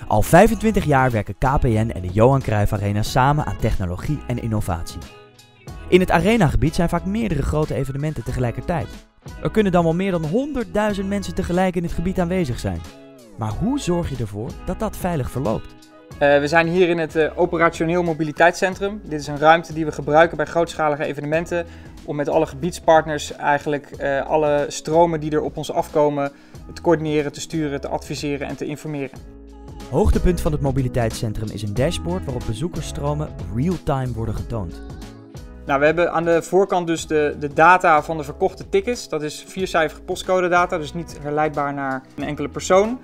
Al 25 jaar werken KPN en de Johan Cruijff Arena samen aan technologie en innovatie. In het arenagebied zijn vaak meerdere grote evenementen tegelijkertijd. Er kunnen dan wel meer dan 100.000 mensen tegelijk in het gebied aanwezig zijn. Maar hoe zorg je ervoor dat dat veilig verloopt? We zijn hier in het operationeel mobiliteitscentrum. Dit is een ruimte die we gebruiken bij grootschalige evenementen om met alle gebiedspartners eigenlijk alle stromen die er op ons afkomen te coördineren, te sturen, te adviseren en te informeren. Hoogtepunt van het mobiliteitscentrum is een dashboard waarop bezoekersstromen real-time worden getoond. Nou, we hebben aan de voorkant dus de data van de verkochte tickets. Dat is 4-cijferige postcode data, dus niet herleidbaar naar een enkele persoon.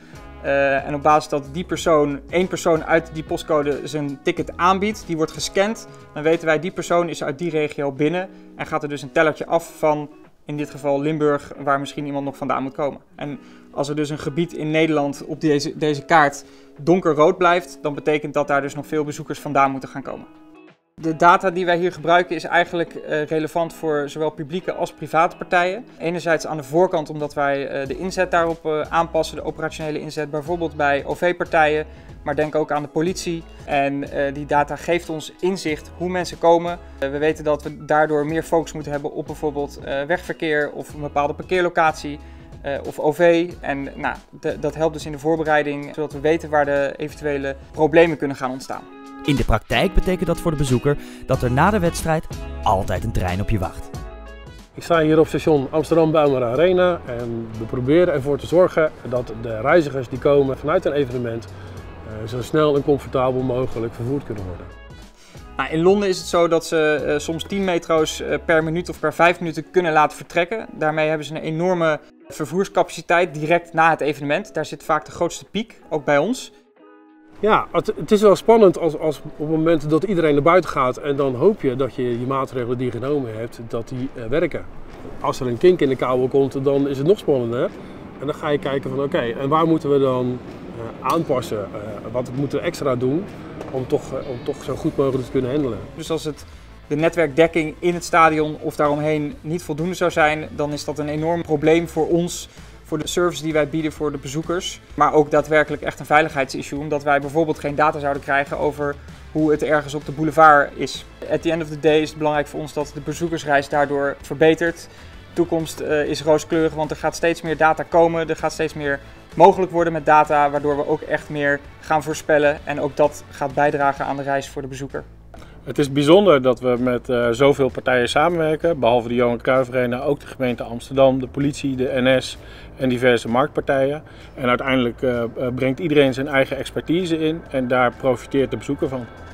En op basis dat één persoon uit die postcode zijn ticket aanbiedt, die wordt gescand, dan weten wij die persoon is uit die regio binnen en gaat er dus een tellertje af van, in dit geval Limburg, waar misschien iemand nog vandaan moet komen. En als er dus een gebied in Nederland op deze kaart donkerrood blijft, dan betekent dat daar dus nog veel bezoekers vandaan moeten gaan komen. De data die wij hier gebruiken is eigenlijk relevant voor zowel publieke als private partijen. Enerzijds aan de voorkant omdat wij de inzet daarop aanpassen, de operationele inzet, bijvoorbeeld bij OV-partijen, maar denk ook aan de politie. En die data geeft ons inzicht hoe mensen komen. We weten dat we daardoor meer focus moeten hebben op bijvoorbeeld wegverkeer of een bepaalde parkeerlocatie. Of OV. En nou, dat helpt dus in de voorbereiding, zodat we weten waar de eventuele problemen kunnen gaan ontstaan. In de praktijk betekent dat voor de bezoeker dat er na de wedstrijd altijd een trein op je wacht. Ik sta hier op station Amsterdam-Bijlmer Arena en we proberen ervoor te zorgen dat de reizigers die komen vanuit een evenement zo snel en comfortabel mogelijk vervoerd kunnen worden. Nou, in Londen is het zo dat ze soms 10 metro's per minuut of per 5 minuten kunnen laten vertrekken. Daarmee hebben ze een enorme vervoerscapaciteit direct na het evenement. Daar zit vaak de grootste piek, ook bij ons. Ja, het is wel spannend als op het moment dat iedereen naar buiten gaat en dan hoop je dat je maatregelen die je genomen hebt, dat die werken. Als er een kink in de kabel komt, dan is het nog spannender. En dan ga je kijken van oké, en waar moeten we dan aanpassen? Wat moeten we extra doen om toch zo goed mogelijk te kunnen handelen? Dus als de netwerkdekking in het stadion of daaromheen niet voldoende zou zijn, dan is dat een enorm probleem voor ons. Voor de service die wij bieden voor de bezoekers. Maar ook daadwerkelijk echt een veiligheidsissue. Omdat wij bijvoorbeeld geen data zouden krijgen over hoe het ergens op de boulevard is. At the end of the day is het belangrijk voor ons dat de bezoekersreis daardoor verbetert. De toekomst is rooskleurig, want er gaat steeds meer data komen. Er gaat steeds meer mogelijk worden met data, waardoor we ook echt meer gaan voorspellen. En ook dat gaat bijdragen aan de reis voor de bezoeker. Het is bijzonder dat we met zoveel partijen samenwerken, behalve de Johan Cruijff Arena, ook de gemeente Amsterdam, de politie, de NS en diverse marktpartijen. En uiteindelijk brengt iedereen zijn eigen expertise in en daar profiteert de bezoeker van.